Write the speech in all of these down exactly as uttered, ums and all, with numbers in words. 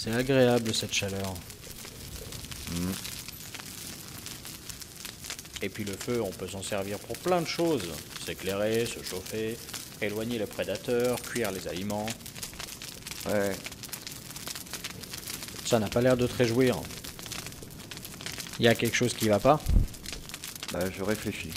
C'est agréable cette chaleur. Mmh. Et puis le feu, on peut s'en servir pour plein de choses. S'éclairer, se chauffer, éloigner les prédateurs, cuire les aliments. Ouais, Ça n'a pas l'air de te réjouir. Il y a quelque chose qui va pas? bah je réfléchis.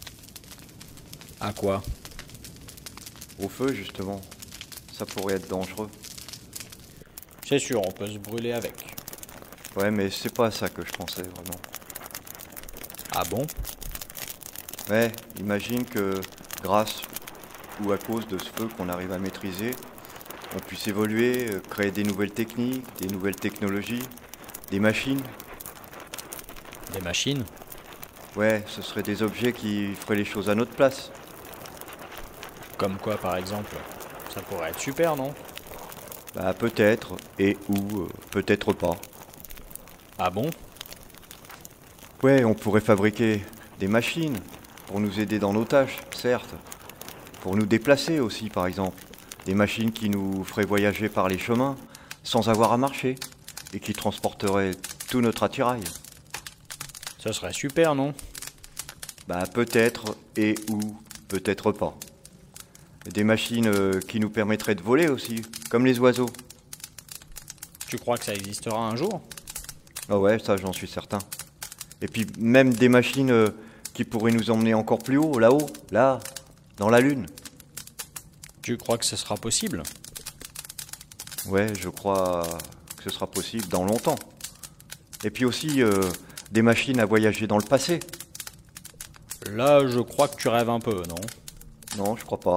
À quoi? Au feu, justement, ça pourrait être dangereux. C'est sûr, on peut se brûler avec. Ouais, mais c'est pas à ça que je pensais, vraiment. Ah bon? Ouais, imagine que grâce ou à cause de ce feu qu'on arrive à maîtriser, on puisse évoluer, euh, créer des nouvelles techniques, des nouvelles technologies, des machines. Des machines? Ouais, ce seraient des objets qui feraient les choses à notre place. Comme quoi par exemple? Ça pourrait être super, non? Bah peut-être, et ou euh, peut-être pas. Ah bon? Ouais, on pourrait fabriquer des machines pour nous aider dans nos tâches, certes. Pour nous déplacer aussi, par exemple. Des machines qui nous feraient voyager par les chemins sans avoir à marcher et qui transporteraient tout notre attirail. Ça serait super, non? Bah peut-être et ou peut-être pas. Des machines euh, qui nous permettraient de voler aussi, comme les oiseaux. Tu crois que ça existera un jour? Ah ouais, ça j'en suis certain. Et puis même des machines euh, qui pourraient nous emmener encore plus haut, là-haut, là, dans la Lune. Tu crois que ce sera possible? Ouais, je crois que ce sera possible dans longtemps. Et puis aussi euh, des machines à voyager dans le passé. Là, je crois que tu rêves un peu, non? Non, je crois pas.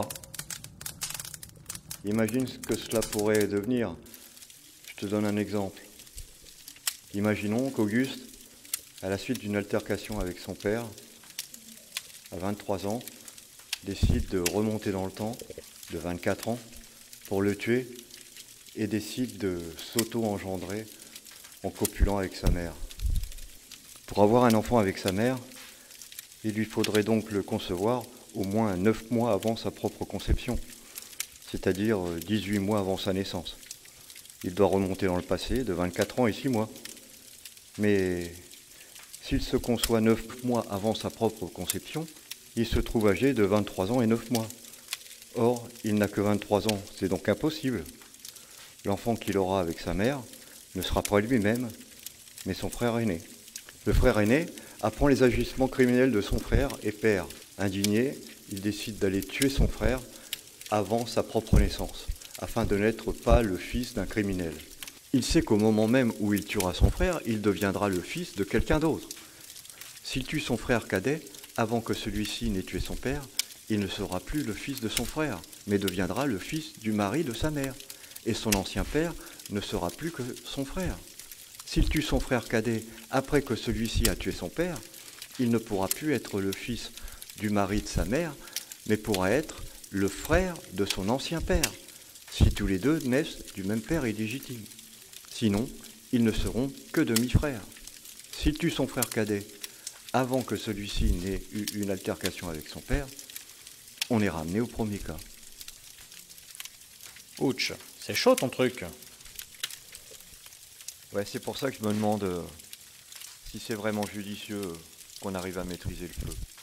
Imagine ce que cela pourrait devenir. Je te donne un exemple. Imaginons qu'Auguste, à la suite d'une altercation avec son père, à vingt-trois ans, décide de remonter dans le temps, de vingt-quatre ans, pour le tuer, et décide de s'auto-engendrer en copulant avec sa mère. Pour avoir un enfant avec sa mère, il lui faudrait donc le concevoir au moins neuf mois avant sa propre conception, c'est-à-dire dix-huit mois avant sa naissance. Il doit remonter dans le passé de vingt-quatre ans et six mois. Mais s'il se conçoit neuf mois avant sa propre conception, il se trouve âgé de vingt-trois ans et neuf mois. Or, il n'a que vingt-trois ans, c'est donc impossible. L'enfant qu'il aura avec sa mère ne sera pas lui-même, mais son frère aîné. Le frère aîné apprend les agissements criminels de son frère et père. Indigné, il décide d'aller tuer son frère avant sa propre naissance, afin de n'être pas le fils d'un criminel. Il sait qu'au moment même où il tuera son frère, il deviendra le fils de quelqu'un d'autre. S'il tue son frère cadet, avant que celui-ci n'ait tué son père, il ne sera plus le fils de son frère, mais deviendra le fils du mari de sa mère. Et son ancien père ne sera plus que son frère. S'il tue son frère cadet après que celui-ci a tué son père, il ne pourra plus être le fils du mari de sa mère, mais pourra être le frère de son ancien père, si tous les deux naissent du même père illégitime. Sinon, ils ne seront que demi-frères. S'il tue son frère cadet avant que celui-ci n'ait eu une altercation avec son père, on est ramené au premier cas. Ouch, c'est chaud ton truc. Ouais, c'est pour ça que je me demande euh, si c'est vraiment judicieux euh, qu'on arrive à maîtriser le feu.